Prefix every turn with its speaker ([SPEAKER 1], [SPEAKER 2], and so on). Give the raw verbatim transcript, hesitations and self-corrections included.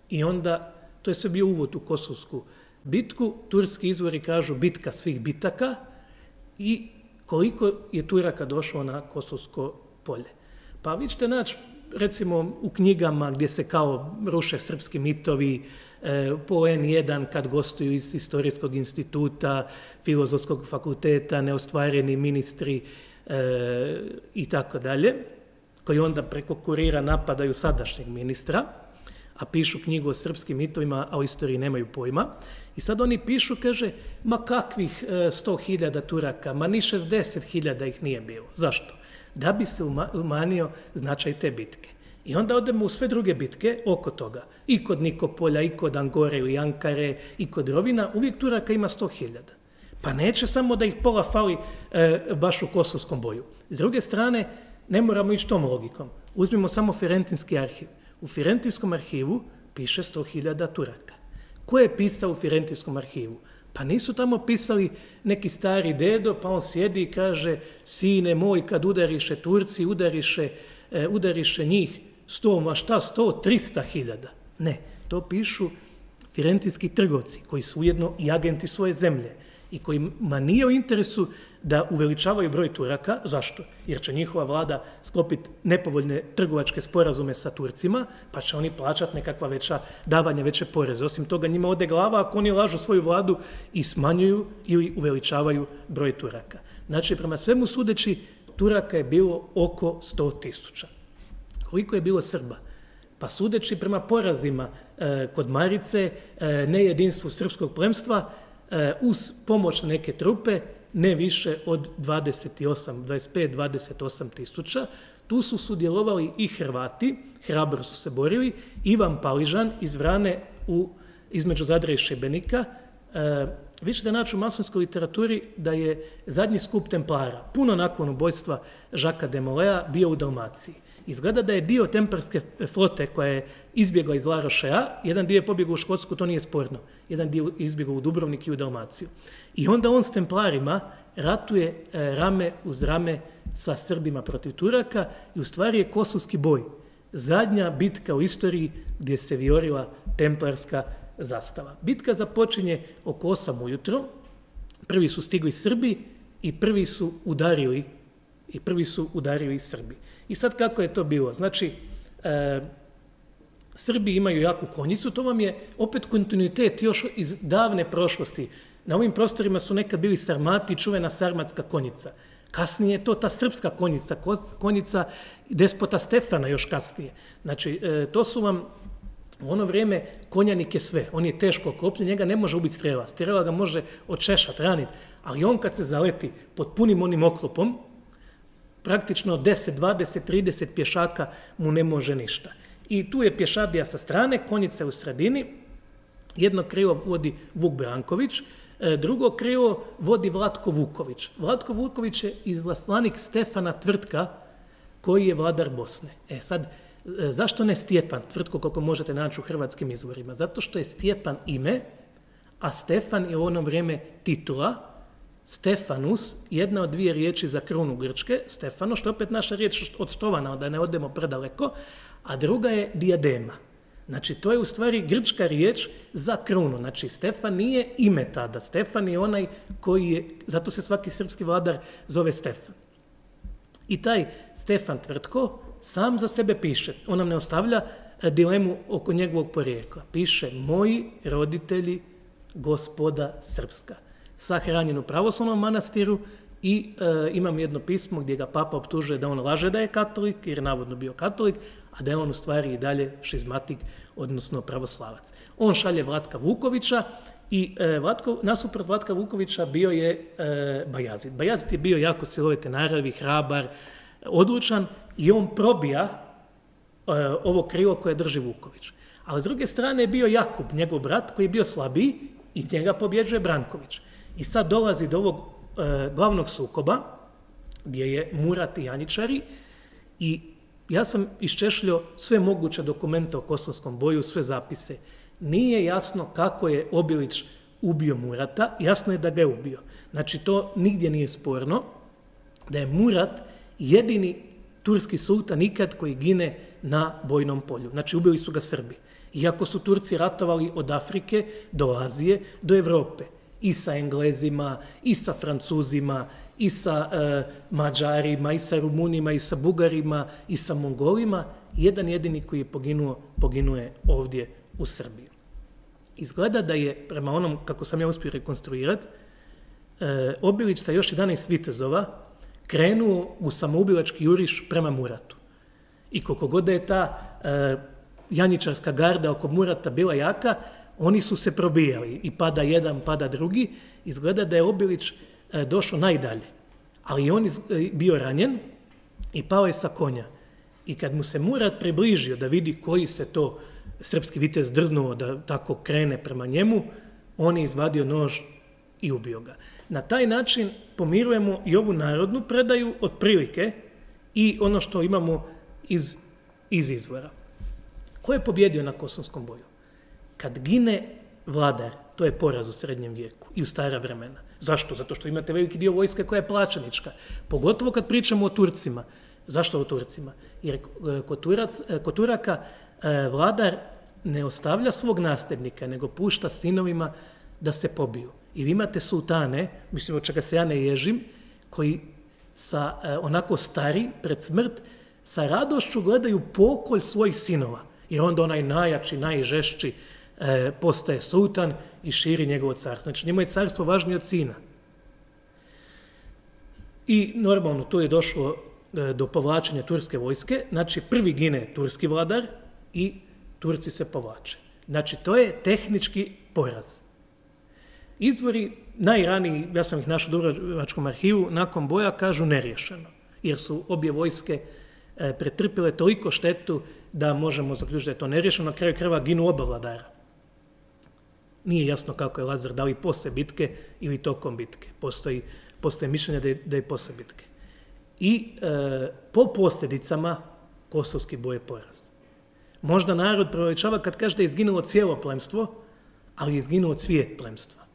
[SPEAKER 1] I onda, to je sve bio uvod u Kosovsku bitku, turski izvori kažu bitka svih bitaka i koliko je Turaka došlo na Kosovsko polje. Pa vi ćete naći, recimo, u knjigama gdje se kao ruše srpski mitovi, e, po en jedan kad gostuju iz Istorijskog instituta, Filozofskog fakulteta, neostvareni ministri e, i tako dalje, koji onda preko kurira napadaju sadašnjeg ministra, a pišu knjigu o srpskim mitovima, a o istoriji nemaju pojma. I sad oni pišu, kaže, ma kakvih sto hiljada Turaka, ma ni šezdeset hiljada ih nije bilo. Zašto? Da bi se umanio značaj te bitke. I onda odemo u sve druge bitke oko toga. I kod Nikopolja, i kod Angore, i Ankare, i kod Rovina, uvijek Turaka ima sto hiljada. Pa neće samo da ih pola fali e, baš u kosovskom boju. S druge strane, ne moramo ići tom logikom. Uzmimo samo Firentinski arhiv. U Firentinskom arhivu piše sto hiljada Turaka. Ko je pisao u Firentinskom arhivu? Pa nisu tamo pisali neki stari dedo, pa on sjedi i kaže, sine moj, kad udariše Turci, udariše, e, udariše njih sto, ma šta sto, trista hiljada. Ne, to pišu firentinski trgovci, koji su ujedno i agenti svoje zemlje i kojima nije u interesu da uveličavaju broj Turaka. Zašto? Jer će njihova vlada sklopiti nepovoljne trgovačke sporazume sa Turcima, pa će oni plaćati nekakva veća davanja, veće poreze. Osim toga, njima ode glava ako oni lažu svoju vladu i smanjuju ili uveličavaju broj Turaka. Znači, prema svemu sudeći, Turaka je bilo oko sto tisuća. Koliko je bilo Srba? Pa sudeći prema porazima e, kod Marice, e, nejedinstvu srpskog plemstva, e, uz pomoć neke trupe, ne više od dvadeset osam, dvadeset pet, dvadeset osam tisuća. Tu su sudjelovali i Hrvati, hrabro su se borili, Ivan Paližan iz Vrane u, između Zadra i Šibenika. E, vi ćete naći u masonskoj literaturi da je zadnji skup Templara, puno nakon ubojstva Žaka de Molea, bio u Dalmaciji. Izgleda da je dio temparske flote koja je izbjegla iz La Rochea, jedan dio je pobjegao u Škotsku, to nije sporno, jedan dio je izbjegao u Dubrovnik i u Dalmaciju. I onda on s Templarima ratuje rame uz rame sa Srbima protiv Turaka i u stvari je Kosovski boj zadnja bitka u istoriji gdje se vijorila templarska zastava. Bitka započinje oko osam ujutro, prvi su stigli Srbi i prvi su udarili i prvi su udarili Srbi. I sad kako je to bilo? Znači, e, Srbi imaju jaku konjicu, to vam je opet kontinuitet još iz davne prošlosti. Na ovim prostorima su nekad bili Sarmati, čuvena sarmatska konjica. Kasnije je to ta srpska konjica, konjica despota Stefana još kasnije. Znači, e, to su vam u ono vrijeme konjanik je sve. On je teško oklopljen, njega ne može ubiti strela. Strela ga može odčešati, raniti. Ali on kad se zaleti pod punim onim oklopom, praktično deset, dvadeset, trideset pješaka mu ne može ništa. I tu je pješadija sa strane, konjica u sredini, jedno krilo vodi Vuk Branković, drugo krilo vodi Vlatko Vuković. Vlatko Vuković je izaslanik Stefana Tvrtka, koji je vladar Bosne. E sad, zašto ne Stjepan Tvrtko, koliko možete naći u hrvatskim izvorima? Zato što je Stjepan ime, a Stefan je u ono vrijeme titula. Stefanus, jedna od dvije riječi za krunu Grčke, Stefano, što je opet naša riječ odštovana, da ne odemo predaleko, a druga je diadema. Znači, to je u stvari grčka riječ za krunu. Znači, Stefan nije ime tada. Stefan je onaj koji je, zato se svaki srpski vladar zove Stefan. I taj Stefan Tvrtko sam za sebe piše. On nam ne ostavlja dilemu oko njegovog porijekla. Piše, moji roditelji, gospoda srpska. Sahranjen u pravoslavnom manastiru i e, imam jedno pismo gdje ga papa optužuje da on laže da je katolik, jer je navodno bio katolik, a da je on u stvari i dalje šizmatik, odnosno pravoslavac. On šalje Vlatka Vukovića i e, Vlatko, nasuprot Vlatka Vukovića bio je e, Bajazid. Bajazid je bio jako silovite naravi, hrabar, odlučan i on probija e, ovo krilo koje drži Vuković. Ali s druge strane je bio Jakub, njegov brat, koji je bio slabiji i njega pobjeđuje Branković. I sad dolazi do ovog e, glavnog sukoba, gdje je Murat i Janjičari, i ja sam iščešljio sve moguće dokumente o kosovskom boju, sve zapise. Nije jasno kako je Obilić ubio Murata, jasno je da ga je ubio. Znači, to nigdje nije sporno, da je Murat jedini turski sultan ikad koji gine na bojnom polju. Znači, ubili su ga Srbi. Iako su Turci ratovali od Afrike do Azije, do Evrope. I sa Englezima, i sa Francuzima, i sa e, Mađarima, i sa Rumunima, i sa Bugarima, i sa Mongolima. Jedan jedini koji je poginuo, poginuo je ovdje u Srbiji. Izgleda da je, prema onom kako sam ja uspio rekonstruirati, e, Obilić sa još jedanaest vitezova krenuo u samoubilački juriš prema Muratu. I koliko god da je ta e, janjičarska garda oko Murata bila jaka, oni su se probijali i pada jedan, pada drugi. Izgleda da je Obilić e, došao najdalje, ali on iz, e, bio ranjen i pao je sa konja. I kad mu se Murat približio da vidi koji se to srpski vitez drznuo da tako krene prema njemu, on je izvadio nož i ubio ga. Na taj način pomirujemo i ovu narodnu predaju otprilike i ono što imamo iz, iz izvora. Ko je pobjedio na Kosovskom boju? Kad gine vladar, to je poraz u srednjem vijeku i u stara vremena. Zašto? Zato što imate veliki dio vojske koja je plaćenička. Pogotovo kad pričamo o Turcima. Zašto o Turcima? Jer kod, Turac, kod Turaka vladar ne ostavlja svog nasljednika, nego pušta sinovima da se pobiju. I vi imate sultane, mislim od čega se ja ne ježim, koji sa onako stari pred smrt, sa radošću gledaju pokolj svojih sinova. Jer onda onaj najjači, najžešći e, postaje sultan i širi njegovo carstvo. Znači njemu je carstvo važnije od sina. I normalno tu je došlo e, do povlačenja turske vojske. Znači prvi gine turski vladar i Turci se povlače. Znači to je tehnički poraz. Izvori najraniji, ja sam ih našao u Dubrovačkom arhivu, nakon boja kažu neriješeno. Jer su obje vojske e, pretrpile toliko štetu da možemo zaključiti da je to neriješeno. Na kraju krajeva ginu oba vladara. Nije jasno kako je Lazar, da li posle bitke ili tokom bitke. Postoji, postoji mišljenje da je, da je posle bitke. I e, po posljedicama kosovski boj je poraz. Možda narod preveličava kad kaže da je izginulo cijelo plemstvo, ali je izginuo cvijet plemstva.